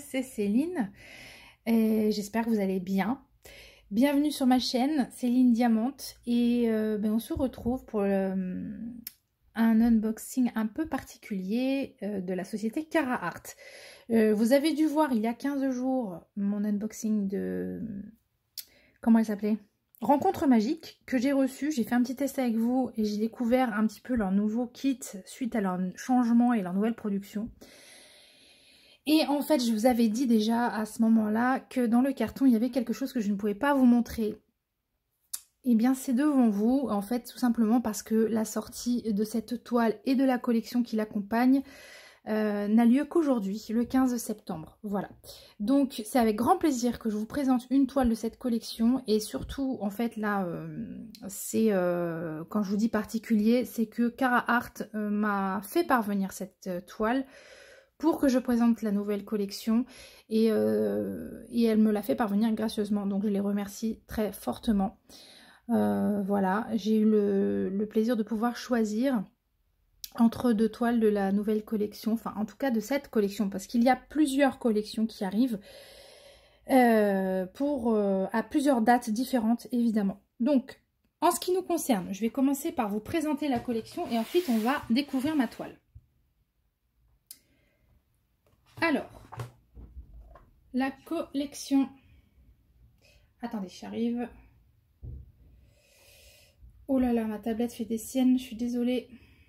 c'est Céline et j'espère que vous allez bien. Bienvenue sur ma chaîne, Céline Diamante, et on se retrouve pour un unboxing un peu particulier de la société Carahart. Vous avez dû voir il y a 15 jours mon unboxing de... Comment elle s'appelait ? Rencontre magique, que j'ai reçu. J'ai fait un petit test avec vous et j'ai découvert un petit peu leur nouveau kit suite à leur changement et leur nouvelle production. Et en fait, je vous avais dit déjà à ce moment-là que dans le carton, il y avait quelque chose que je ne pouvais pas vous montrer. Et bien, c'est devant vous, en fait, tout simplement parce que la sortie de cette toile et de la collection qui l'accompagne n'a lieu qu'aujourd'hui, le 15 septembre. Voilà. Donc, c'est avec grand plaisir que je vous présente une toile de cette collection. Et surtout, en fait, là, c'est quand je vous dis particulier, c'est que Carahart m'a fait parvenir cette toile pour que je présente la nouvelle collection. Et elle me l'a fait parvenir gracieusement. Donc, je les remercie très fortement. Voilà, j'ai eu le plaisir de pouvoir choisir entre deux toiles de la nouvelle collection, enfin en tout cas de cette collection, parce qu'il y a plusieurs collections qui arrivent à plusieurs dates différentes évidemment. Donc en ce qui nous concerne, je vais commencer par vous présenter la collection et ensuite on va découvrir ma toile. Alors, la collection... Attendez, j'arrive. Oh là là, ma tablette fait des siennes, je suis désolée.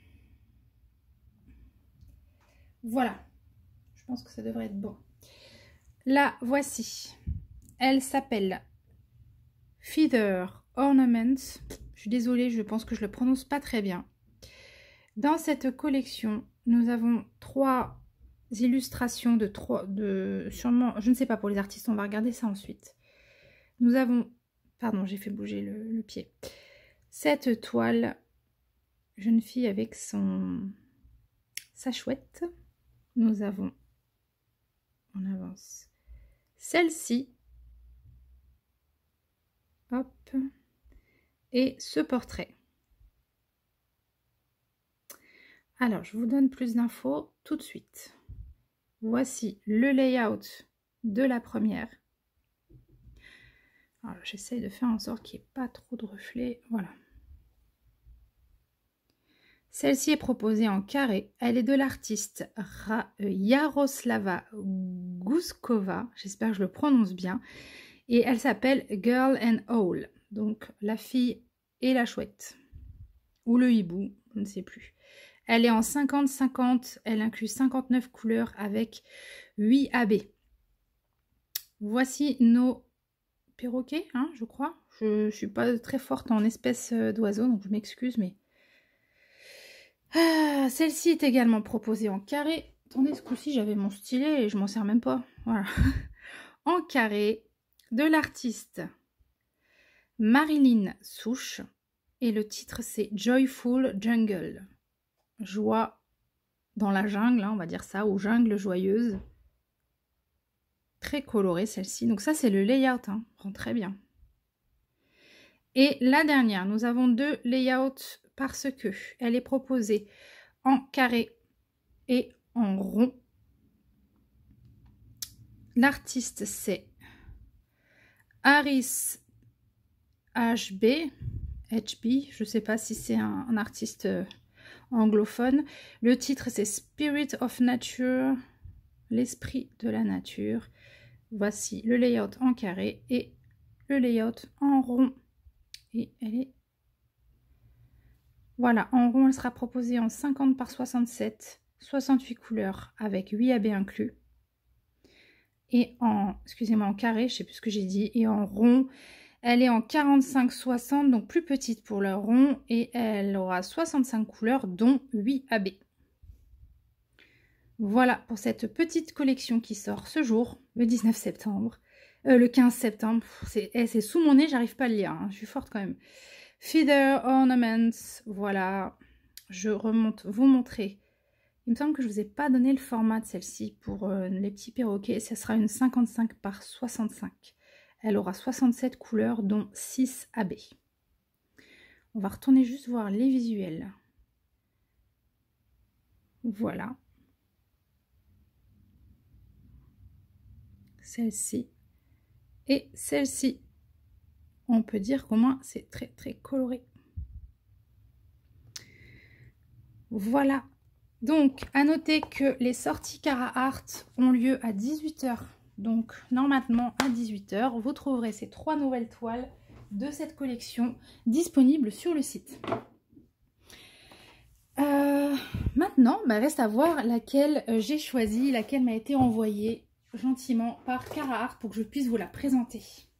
Voilà, je pense que ça devrait être bon. La voici. Elle s'appelle Feather Ornaments. Je suis désolée, je pense que je le prononce pas très bien. Dans cette collection, nous avons 3 illustrations sûrement, je ne sais pas pour les artistes, on va regarder ça ensuite. Nous avons, pardon, j'ai fait bouger le pied. Cette toile, jeune fille avec sa chouette. Nous avons, on avance, celle-ci, hop, et ce portrait. Alors, je vous donne plus d'infos tout de suite. Voici le layout de la première. Alors, j'essaye de faire en sorte qu'il n'y ait pas trop de reflets, voilà. Celle-ci est proposée en carré. Elle est de l'artiste Yaroslava Guskova. J'espère que je le prononce bien. Et elle s'appelle Girl and Owl. Donc la fille et la chouette. Ou le hibou, je ne sais plus. Elle est en 50-50. Elle inclut 59 couleurs avec 8 AB. Voici nos perroquets, hein, je crois. Je ne suis pas très forte en espèces d'oiseaux, donc je m'excuse, mais... celle-ci est également proposée en carré. Attendez, ce coup-ci, j'avais mon stylet et je m'en sers même pas. Voilà. En carré, de l'artiste Marilyn Souche. Et le titre, c'est Joyful Jungle. Joie dans la jungle, hein, on va dire ça, ou jungle joyeuse. Très colorée, celle-ci. Donc ça, c'est le layout, hein, rend très bien. Et la dernière, nous avons 2 layouts parce que elle est proposée en carré et en rond. L'artiste c'est Harris HB, je ne sais pas si c'est un artiste anglophone. Le titre c'est Spirit of Nature, l'esprit de la nature. Voici le layout en carré et le layout en rond. Et elle est... Voilà, en rond, elle sera proposée en 50 par 67, 68 couleurs avec 8 AB inclus. Et en, excusez-moi, en carré, je ne sais plus ce que j'ai dit. Et en rond, elle est en 45-60, donc plus petite pour le rond. Et elle aura 65 couleurs, dont 8 AB. Voilà pour cette petite collection qui sort ce jour, le 19 septembre. Le 15 septembre, c'est sous mon nez, j'arrive pas à le lire, hein, je suis forte quand même. Feather Ornaments, voilà, je remonte, vous montrer. Il me semble que je ne vous ai pas donné le format de celle-ci pour les petits perroquets. Ce sera une 55 par 65. Elle aura 67 couleurs, dont 6 AB. On va retourner juste voir les visuels. Voilà. celle-ci et celle-ci. On peut dire qu'au moins c'est très très coloré. Voilà. Donc à noter que les sorties Carhartt ont lieu à 18 h. Donc normalement à 18 h, vous trouverez ces 3 nouvelles toiles de cette collection disponibles sur le site. Maintenant, reste à voir laquelle j'ai choisie, laquelle m'a été envoyée gentiment par Carhartt pour que je puisse vous la présenter.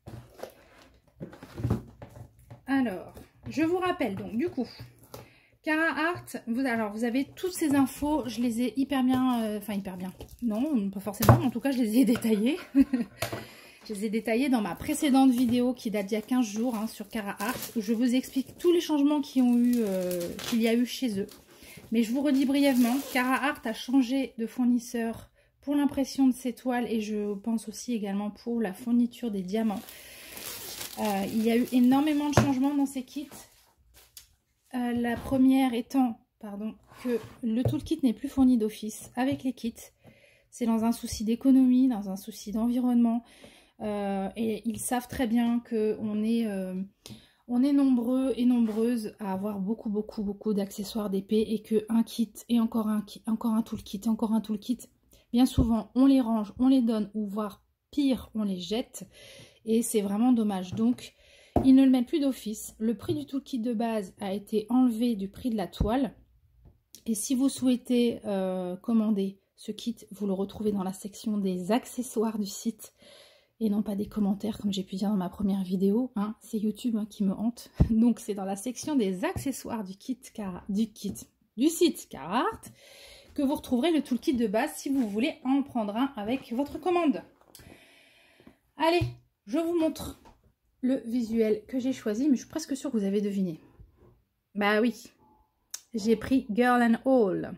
Alors, je vous rappelle donc du coup, Carhartt, vous avez toutes ces infos, je les ai hyper bien, hyper bien, non, pas forcément, en tout cas je les ai détaillées. Je les ai détaillées dans ma précédente vidéo qui date d'il y a 15 jours hein, sur Carhartt, où je vous explique tous les changements qu'il y a eu chez eux. Mais je vous redis brièvement, Carhartt a changé de fournisseur pour l'impression de ses toiles et je pense aussi également pour la fourniture des diamants. Il y a eu énormément de changements dans ces kits. La première étant que le toolkit n'est plus fourni d'office avec les kits. C'est dans un souci d'économie, dans un souci d'environnement. Et ils savent très bien qu'on est... on est nombreux et nombreuses à avoir beaucoup d'accessoires d'épée et qu'un kit et encore un toolkit, encore un toolkit, bien souvent on les range, on les donne ou voire pire, on les jette et c'est vraiment dommage. Donc ils ne le mettent plus d'office. Le prix du toolkit de base a été enlevé du prix de la toile et si vous souhaitez commander ce kit, vous le retrouvez dans la section des accessoires du site. Et non pas des commentaires comme j'ai pu dire dans ma première vidéo, hein, c'est YouTube hein, qui me hante. Donc c'est dans la section des accessoires du site Carhartt que vous retrouverez le toolkit de base si vous voulez en prendre un avec votre commande. Allez, je vous montre le visuel que j'ai choisi, mais je suis presque sûre que vous avez deviné. Bah oui, j'ai pris Girl and All.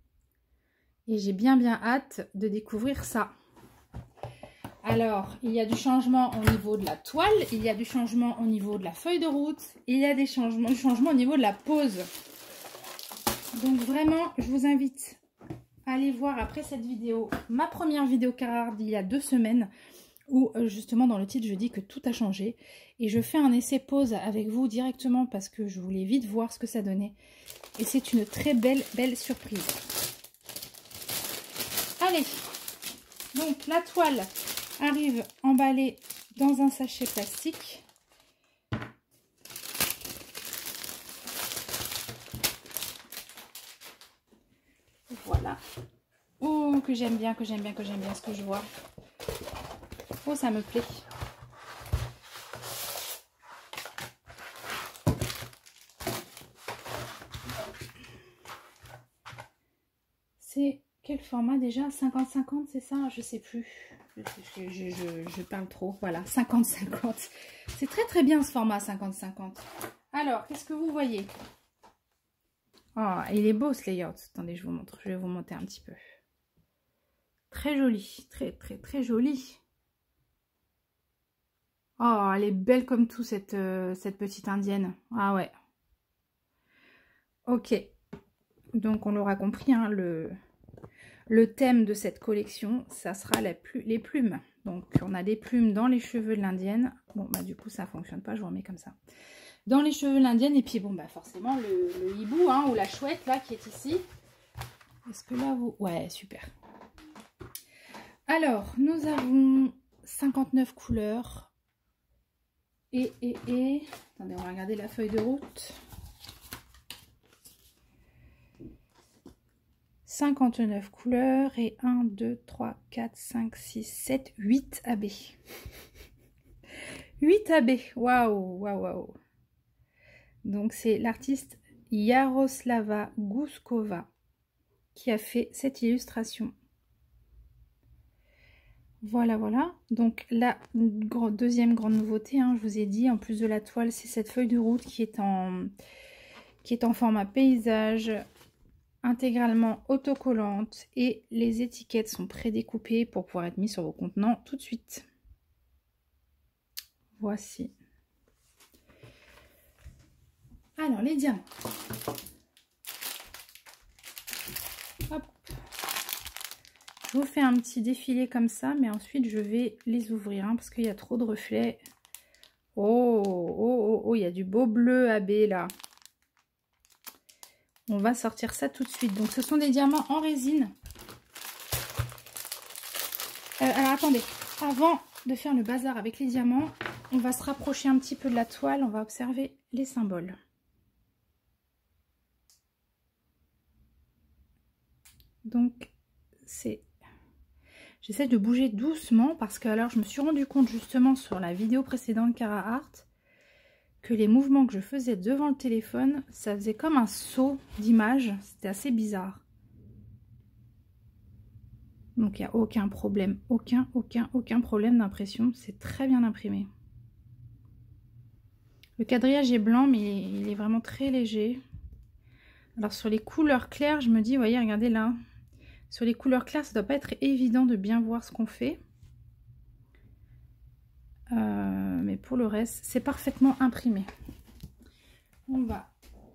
Et j'ai bien hâte de découvrir ça. Alors, il y a du changement au niveau de la toile, il y a du changement au niveau de la feuille de route, il y a du changement au niveau de la pose. Donc vraiment, je vous invite à aller voir après cette vidéo, ma première vidéo Carhartt d'il y a 2 semaines, où justement dans le titre je dis que tout a changé. Et je fais un essai pose avec vous directement parce que je voulais vite voir ce que ça donnait. Et c'est une très belle surprise. Allez, donc la toile arrive emballée dans un sachet plastique. Voilà. Oh, que j'aime bien ce que je vois. Oh, ça me plaît. C'est quel format déjà? 50-50, c'est ça? Je sais plus. Je parle trop. Voilà, 50-50. C'est très bien ce format 50-50. Alors, qu'est-ce que vous voyez? Oh, il est beau ce layout. Attendez, je vous montre. Je vais vous monter un petit peu. Très joli. Très joli. Oh, elle est belle comme tout cette petite indienne. Ah ouais. Ok. Donc, on l'aura compris, hein, le thème de cette collection, ça sera les plumes. Donc, on a des plumes dans les cheveux de l'indienne. Bon, bah du coup, ça fonctionne pas. Je vous remets comme ça. Dans les cheveux de l'indienne. Et puis, bon, bah forcément, le hibou, hein, ou la chouette, là, qui est ici. Est-ce que là, vous... Ouais, super. Alors, nous avons 59 couleurs. Et... Attendez, on va regarder la feuille de route. 59 couleurs et 1, 2, 3, 4, 5, 6, 7, 8 AB. 8 AB, waouh. Donc c'est l'artiste Yaroslava Gouskova qui a fait cette illustration. Voilà. Donc la deuxième grande nouveauté, hein, je vous ai dit, en plus de la toile, c'est cette feuille de route qui est en format paysage, intégralement autocollante et les étiquettes sont prédécoupées pour pouvoir être mises sur vos contenants tout de suite. Voici. Alors les diamants. Hop. Je vous fait un petit défilé comme ça, mais ensuite je vais les ouvrir hein, parce qu'il y a trop de reflets. Oh, oh, oh, oh, il y a du beau bleu AB là. On va sortir ça tout de suite. Donc ce sont des diamants en résine. Alors attendez, avant de faire le bazar avec les diamants, on va se rapprocher un petit peu de la toile. On va observer les symboles. Donc c'est... J'essaie de bouger doucement parce que alors je me suis rendu compte justement sur la vidéo précédente Carahart que les mouvements que je faisais devant le téléphone, ça faisait comme un saut d'image. C'était assez bizarre. Donc il n'y a aucun problème, aucun problème d'impression. C'est très bien imprimé. Le quadrillage est blanc, mais il est vraiment très léger. Alors sur les couleurs claires, je me dis, voyez, regardez là. Sur les couleurs claires, ça ne doit pas être évident de bien voir ce qu'on fait. Mais pour le reste, c'est parfaitement imprimé. On va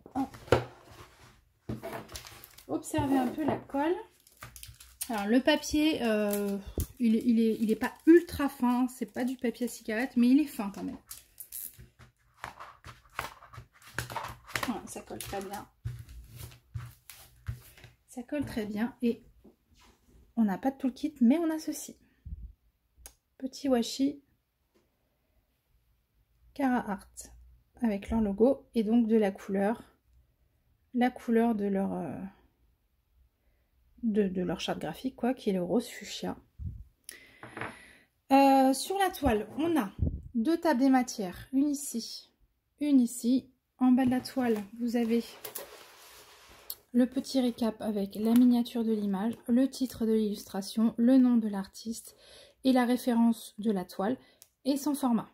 observer un peu la colle. Alors le papier, il est pas ultra fin, c'est pas du papier à cigarette, mais il est fin quand même. Voilà, ça colle très bien. Ça colle très bien et on n'a pas de toolkit, mais on a ceci. Petit washi Carahart avec leur logo et donc de la couleur de leur de leur charte graphique quoi, qui est le rose fuchsia. Sur la toile, on a deux tables des matières, une ici, une ici. En bas de la toile, vous avez le petit récap avec la miniature de l'image, le titre de l'illustration, le nom de l'artiste et la référence de la toile et son format.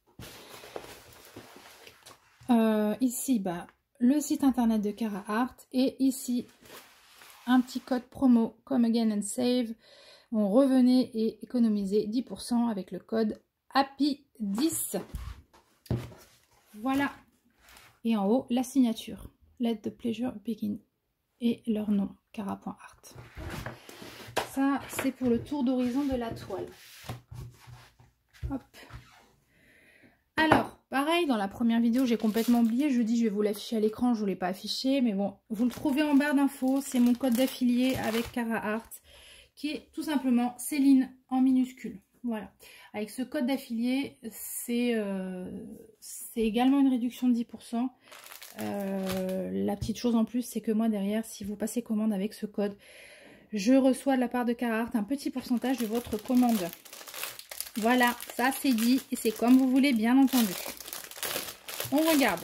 Ici, le site internet de Carahart et ici, un petit code promo Come Again and Save. On revenait et économisait 10% avec le code HAPPY10. Voilà. Et en haut, la signature. Let the pleasure begin. Et leur nom, Cara.art. Ça, c'est pour le tour d'horizon de la toile. Hop. Alors, pareil, dans la première vidéo, j'ai complètement oublié. Je dis, je vais vous l'afficher à l'écran. Je ne vous l'ai pas affiché. Mais bon, vous le trouvez en barre d'infos. C'est mon code d'affilié avec Carahart, qui est tout simplement Céline en minuscule. Voilà. Avec ce code d'affilié, c'est également une réduction de 10%. La petite chose en plus, c'est que moi derrière, si vous passez commande avec ce code, je reçois de la part de Carahart un petit pourcentage de votre commande. Voilà, ça c'est dit et c'est comme vous voulez, bien entendu. On regarde.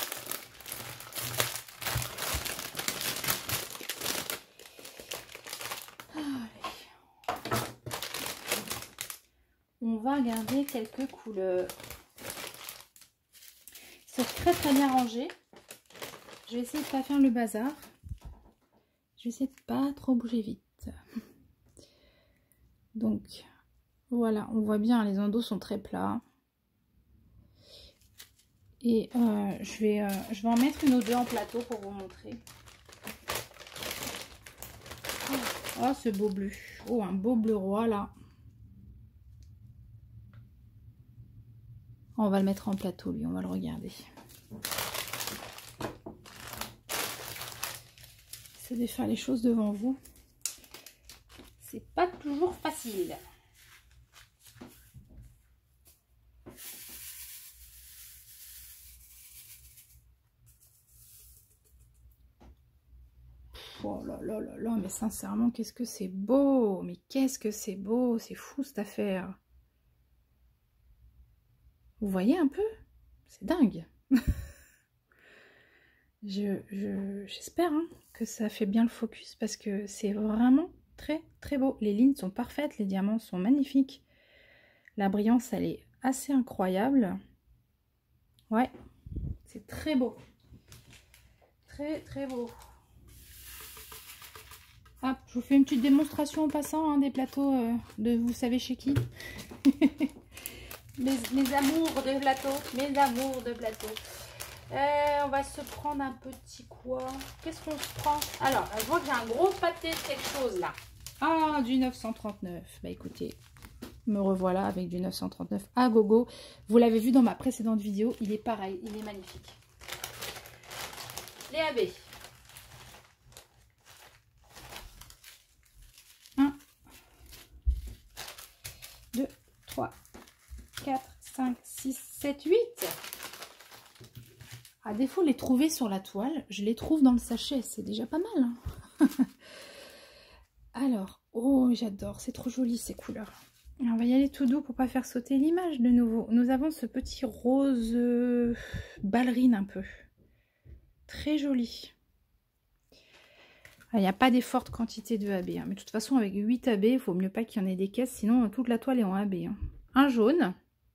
On va regarder quelques couleurs. C'est très bien rangé. Je vais essayer de ne pas faire le bazar. Je vais essayer de pas trop bouger vite. Donc, voilà, on voit bien, les endos sont très plats. Et je vais en mettre une ou deux en plateau pour vous montrer. Oh, ce beau bleu. Oh, un beau bleu roi, là. On va le mettre en plateau, lui, on va le regarder. C'est de faire les choses devant vous. C'est pas toujours facile. Oh là là là là, mais sincèrement, qu'est-ce que c'est beau! Mais qu'est-ce que c'est beau! C'est fou cette affaire! Vous voyez un peu? C'est dingue! J'espère que ça fait bien le focus parce que c'est vraiment très beau. Les lignes sont parfaites, les diamants sont magnifiques. La brillance, elle est assez incroyable. Ouais, c'est très beau. Très beau. Hop, je vous fais une petite démonstration en passant des plateaux de vous savez chez qui. mes amours de plateau. Mes amours de plateau. On va se prendre un petit quoi? Qu'est-ce qu'on se prend? Alors, je vois que j'ai un gros pâté de quelque chose là. Ah, du 939. Bah écoutez, me revoilà avec du 939 à gogo. Vous l'avez vu dans ma précédente vidéo, il est pareil, il est magnifique. Les AB. 1, 2, 3, 4, 5, 6, 7, 8. À défaut de les trouver sur la toile, je les trouve dans le sachet. C'est déjà pas mal. Hein. Alors, oh, j'adore. C'est trop joli ces couleurs. On va y aller tout doux pour pas faire sauter l'image de nouveau. Nous avons ce petit rose ballerine un peu. Très joli. Il n'y a pas des fortes quantités de AB. Hein. Mais de toute façon, avec 8 AB, il vaut mieux pas qu'il y en ait des caisses. Sinon, toute la toile est en AB. Hein. Un jaune.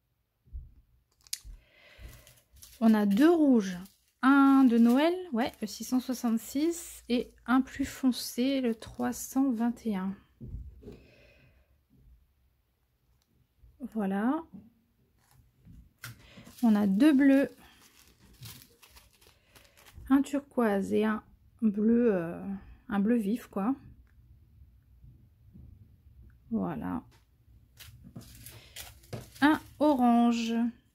On a 2 rouges. Un de Noël, ouais, le 666. Et un plus foncé, le 321. Voilà. On a 2 bleus. Un turquoise et un bleu vif, quoi. Voilà. Un orange.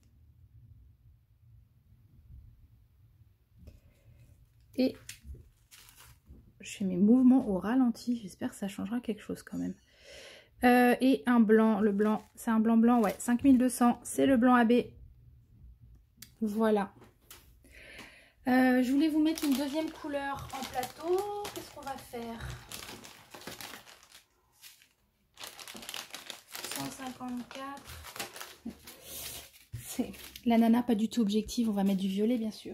Et je fais mes mouvements au ralenti. J'espère que ça changera quelque chose quand même. Et un blanc. Le blanc, c'est un blanc, ouais. 5200, c'est le blanc AB. Voilà. Je voulais vous mettre une deuxième couleur en plateau. Qu'est-ce qu'on va faire? 154. C'est la nana pas du tout objective. On va mettre du violet, bien sûr.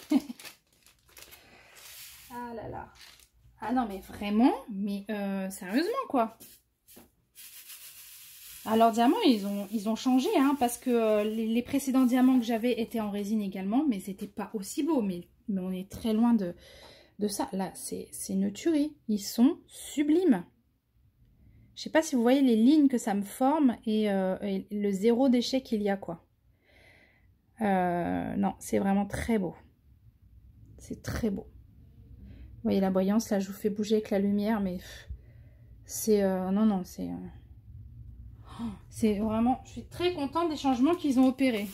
Ah là là. Ah non, mais vraiment, mais sérieusement, quoi. Alors, diamants, ils ont changé, hein, parce que les précédents diamants que j'avais étaient en résine également, mais c'était pas aussi beau. Mais on est très loin de ça. Là, c'est une tuerie. Ils sont sublimes. Je sais pas si vous voyez les lignes que ça me forme et le zéro déchet qu'il y a, quoi. Non, c'est vraiment très beau. C'est très beau. Vous voyez la brillance, là, je vous fais bouger avec la lumière, mais c'est... non, non, c'est... c'est vraiment... Je suis très contente des changements qu'ils ont opérés.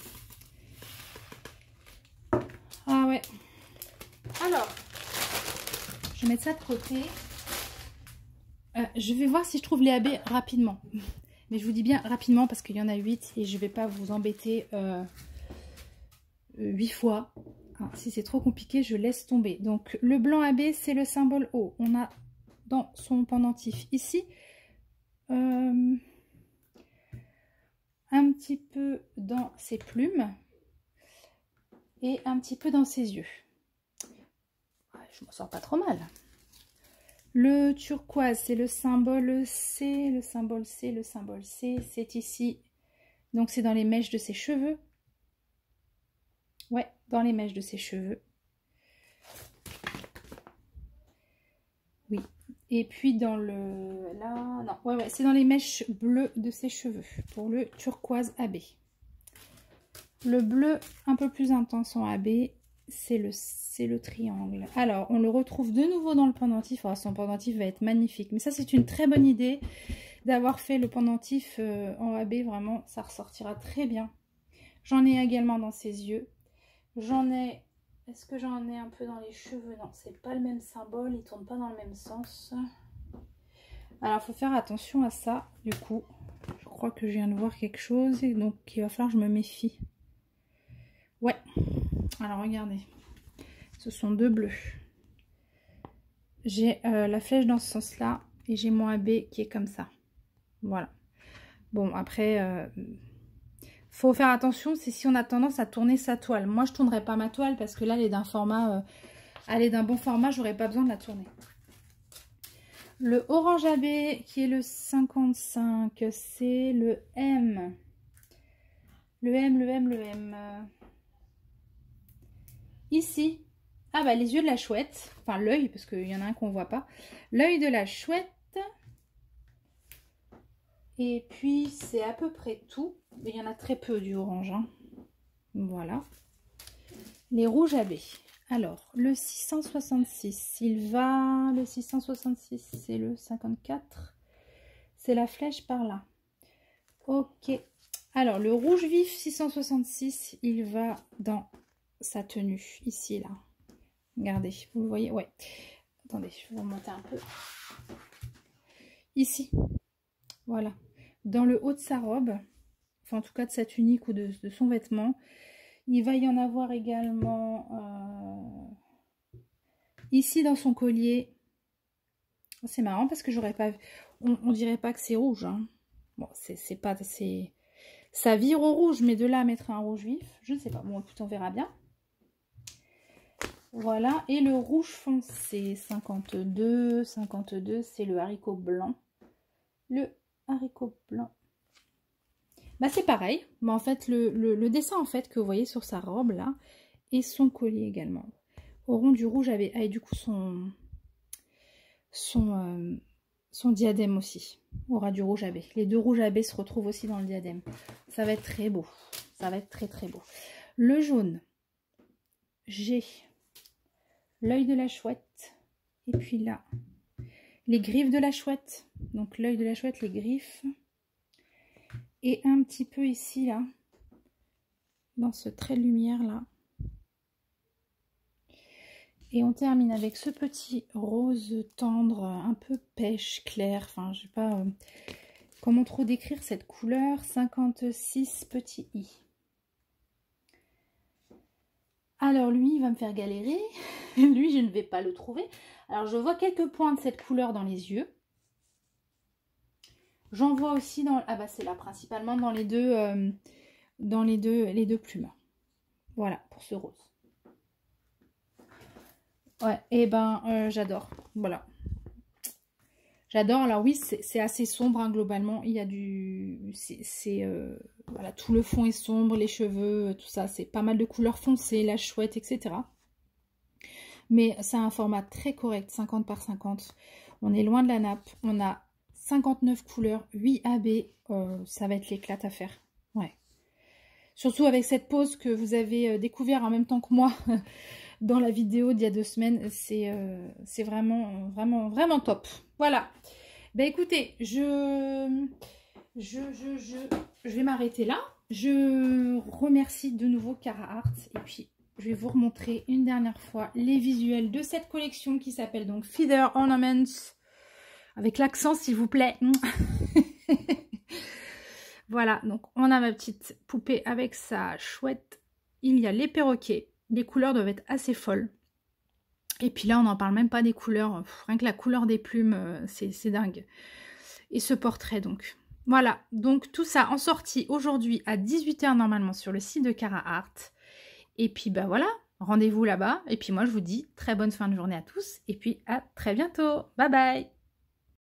Ah ouais. Alors, je vais mettre ça de côté. Je vais voir si je trouve les AB rapidement. Mais je vous dis bien rapidement parce qu'il y en a 8 et je ne vais pas vous embêter 8 fois. Ah, si c'est trop compliqué, je laisse tomber. Donc, le blanc AB, c'est le symbole O. On a dans son pendentif ici un petit peu dans ses plumes et un petit peu dans ses yeux. Je m'en sors pas trop mal. Le turquoise, c'est le symbole C, le symbole C, le symbole C, c'est ici. Donc, c'est dans les mèches de ses cheveux. Ouais, dans les mèches de ses cheveux. Oui. Et puis dans le... Là, non, ouais, c'est dans les mèches bleues de ses cheveux pour le turquoise AB. Le bleu un peu plus intense en AB, c'est le triangle. Alors, on le retrouve de nouveau dans le pendentif. Alors, son pendentif va être magnifique. Mais ça, c'est une très bonne idée d'avoir fait le pendentif en AB. Vraiment, ça ressortira très bien. J'en ai également dans ses yeux. J'en ai... Est-ce que j'en ai un peu dans les cheveux? Non, c'est pas le même symbole. Il tourne pas dans le même sens. Alors, il faut faire attention à ça. Du coup, je crois que je viens de voir quelque chose. Et donc, il va falloir que je me méfie. Ouais. Alors, regardez. Ce sont 2 bleus. J'ai la flèche dans ce sens-là. Et j'ai mon AB qui est comme ça. Voilà. Bon, après... faut faire attention, c'est si on a tendance à tourner sa toile. Moi, je ne tournerai pas ma toile parce que là, elle est d'un format, elle est d'un bon format, j'aurais pas besoin de la tourner. Le orange AB qui est le 55, c'est le M. Le M. Ici, ah bah les yeux de la chouette, enfin l'œil, parce qu'il y en a un qu'on voit pas. L'œil de la chouette. Et puis, c'est à peu près tout. Il y en a très peu du orange. Hein. Voilà. Les rouges AB. Alors, le 666, il va... Le 666, c'est le 54. C'est la flèche par là. Ok. Alors, le rouge vif 666, il va dans sa tenue, ici, là. Regardez, vous le voyez? Ouais. Attendez, je vais remonter un peu. Ici. Voilà. Dans le haut de sa robe, enfin en tout cas de sa tunique ou de son vêtement, il va y en avoir également ici dans son collier. C'est marrant parce que j'aurais pas... On dirait pas que c'est rouge. Hein. Bon, c'est pas... Ça vire au rouge, mais de là à mettre un rouge vif, je ne sais pas. Bon, écoute, on verra bien. Voilà. Et le rouge foncé, 52, c'est le haricot blanc. Le haricot blanc. Bah, c'est pareil. Mais en fait, le dessin en fait que vous voyez sur sa robe là, et son collier également. Auront du rouge avec du coup son diadème aussi. Aura du rouge à baie. Les deux rouges à baie se retrouvent aussi dans le diadème. Ça va être très beau. Ça va être très très beau. Le jaune, j'ai l'œil de la chouette. Et puis là, les griffes de la chouette. Donc l'œil de la chouette, les griffes. Et un petit peu ici, là, dans ce trait de lumière, là. Et on termine avec ce petit rose tendre, un peu pêche, clair. Enfin, je sais pas comment trop décrire cette couleur. 56 petits i. Alors, lui, il va me faire galérer. Lui, je ne vais pas le trouver. Alors, je vois quelques points de cette couleur dans les yeux. J'en vois aussi dans... Ah bah c'est là, principalement dans les deux plumes. Voilà, pour ce rose. Ouais, et ben j'adore. Voilà. J'adore. Alors oui, c'est assez sombre hein, globalement. Il y a du... voilà, tout le fond est sombre, les cheveux, tout ça. C'est pas mal de couleurs foncées, la chouette, etc. Mais c'est un format très correct, 50 par 50. On est loin de la nappe. On a 59 couleurs, 8 AB, ça va être l'éclate à faire. Ouais. Surtout avec cette pose que vous avez découvert en même temps que moi dans la vidéo d'il y a 2 semaines. C'est vraiment top. Voilà. Ben écoutez, je vais m'arrêter là. Je remercie de nouveau Cara Art. Et puis, je vais vous remontrer une dernière fois les visuels de cette collection qui s'appelle donc Feather Ornaments. Avec l'accent, s'il vous plaît. Voilà, donc on a ma petite poupée avec sa chouette. Il y a les perroquets. Les couleurs doivent être assez folles. Et puis là, on n'en parle même pas des couleurs. Rien que la couleur des plumes, c'est dingue. Et ce portrait, donc. Voilà, donc tout ça en sortie aujourd'hui à 18 h normalement sur le site de Cara Art. Et puis, bah voilà, rendez-vous là-bas. Et puis moi, je vous dis très bonne fin de journée à tous. Et puis, à très bientôt. Bye bye.